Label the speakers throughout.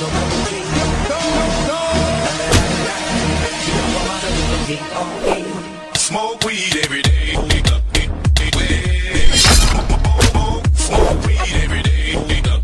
Speaker 1: Smoke weed every day. Smoke weed every day.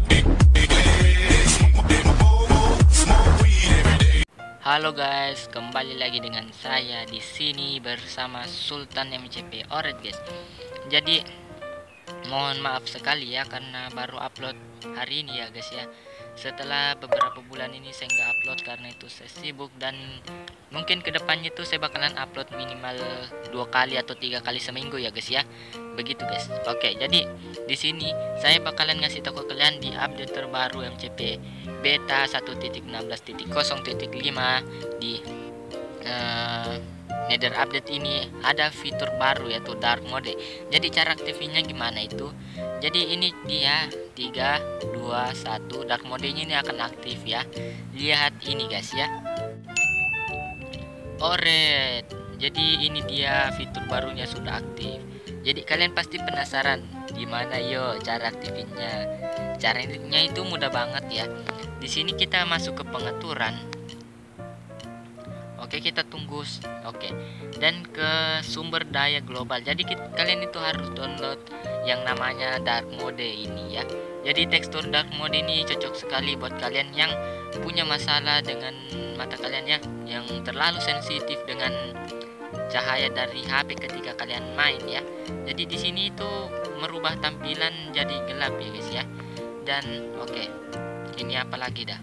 Speaker 1: Smoke weed every day.
Speaker 2: Halo guys, kembali lagi dengan saya di sini bersama Sultan MCP Oret guys. Jadi mohon maaf sekali ya karena baru upload hari ini ya guys ya. Setelah beberapa bulan ini saya nggak upload karena itu saya sibuk, dan mungkin kedepannya itu saya bakalan upload minimal 2 kali atau 3 kali seminggu ya guys ya. Begitu guys. Oke, jadi di sini saya bakalan ngasih tahu ke kalian di update terbaru MCP beta 1.16.0.5 di Nether update ini ada fitur baru yaitu dark mode. Jadi cara aktifnya gimana itu? Jadi ini dia 3 2 1 dark modenya ini akan aktif ya. Lihat ini guys ya. Oret. Jadi ini dia fitur barunya sudah aktif. Jadi kalian pasti penasaran gimana yo cara aktifnya. Caranya itu mudah banget ya. Di sini kita masuk ke pengaturan. Oke, kita tunggu. Oke, dan ke sumber daya global. Jadi kalian itu harus download yang namanya dark mode ini ya. Jadi tekstur dark mode ini cocok sekali buat kalian yang punya masalah dengan mata kalian ya, yang terlalu sensitif dengan cahaya dari HP ketika kalian main ya. Jadi di sini itu merubah tampilan jadi gelap ya guys ya. Dan oke, ini apa lagi dah?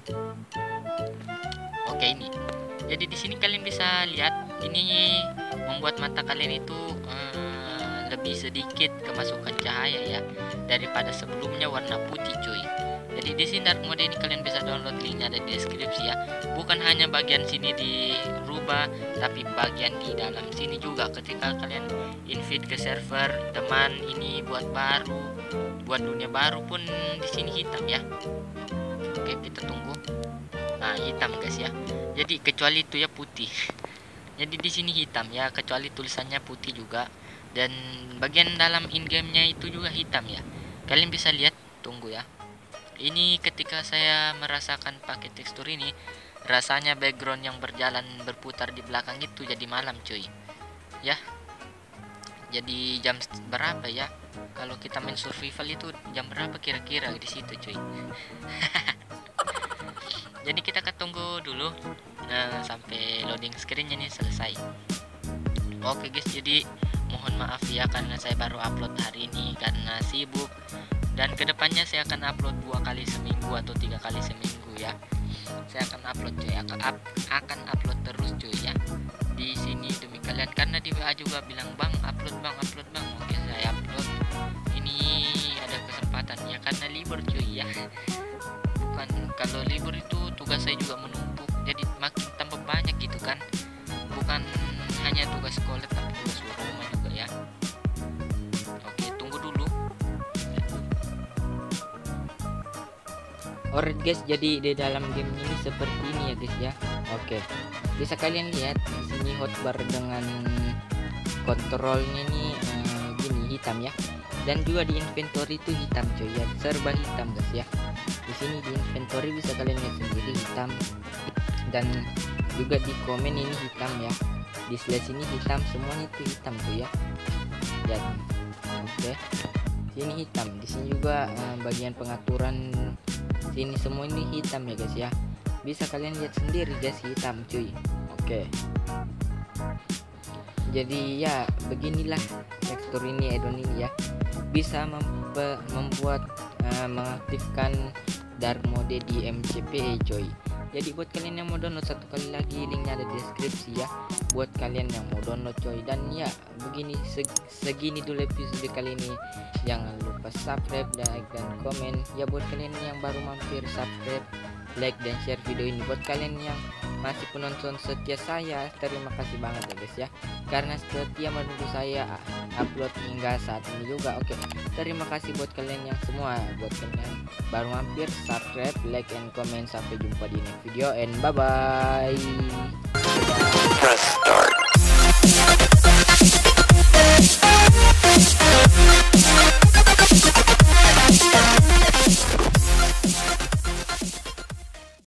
Speaker 2: Oke, ini. Jadi di sini kalian bisa lihat ini membuat mata kalian itu lebih sedikit kemasukan cahaya ya daripada sebelumnya warna putih cuy. Jadi di sini dark mode ini kalian bisa download, linknya ada di deskripsi ya. Bukan hanya bagian sini dirubah, tapi bagian di dalam sini juga. Ketika kalian invite ke server teman ini buat dunia baru pun di sini hitam ya. Oke, kita tunggu. Nah, hitam guys ya. Jadi kecuali itu ya putih. Jadi di sini hitam ya, kecuali tulisannya putih juga. Dan bagian dalam in game-nya itu juga hitam ya. Kalian bisa lihat, tunggu ya. Ini ketika saya merasakan pakai tekstur ini, rasanya background yang berputar di belakang itu jadi malam cuy. Ya. Jadi jam berapa ya? Kalau kita main survival itu jam berapa kira-kira di situ cuy? Jadi kita tunggu dulu sampai loading screen-nya ini selesai. Oke guys, jadi mohon maaf ya karena saya baru upload hari ini karena sibuk, dan kedepannya saya akan upload 2 kali seminggu atau 3 kali seminggu ya. Saya akan upload cuy, akan upload terus cuy ya. Di sini demi kalian, karena di WA juga bilang bang upload bang. Oke, saya upload. Ini ada kesempatan ya karena libur cuy ya. Bukan, kalau libur itu tugas saya juga menumpuk, jadi makin tambah banyak gitu kan. Bukan hanya tugas sekolah tapi tugas rumah juga ya. Oke, tunggu dulu. Alright guys, jadi di dalam game ini seperti ini ya guys ya. Oke, bisa kalian lihat di sini hotbar dengan kontrolnya ini gini hitam ya. Dan juga di inventory itu hitam cuy ya, serba hitam guys ya. Di sini di inventory bisa kalian lihat sendiri hitam, dan juga di komen ini hitam ya. Di slash ini hitam, semuanya itu hitam tuh ya. Dan oke, sini hitam. Di sini juga bagian pengaturan sini semua ini hitam ya guys ya. Bisa kalian lihat sendiri guys, hitam cuy. Oke. Jadi ya beginilah tekstur ini, addon ini ya. Bisa membuat mengaktifkan dark mode di MCP coy. Jadi buat kalian yang mau download, satu kali lagi linknya ada di deskripsi ya, buat kalian yang mau download coy. Dan ya begini, segini dulu episode kali ini. Jangan lupa subscribe, like, dan komen ya. Buat kalian yang baru mampir, subscribe, like, dan share video ini. Buat kalian yang masih penonton setia saya, terima kasih banget ya guys ya, karena setia menunggu saya upload hingga saat ini juga. Oke, terima kasih buat kalian yang semua. Buat kalian baru mampir, subscribe, like, and comment. Sampai jumpa di next video, and bye bye.
Speaker 1: Press start.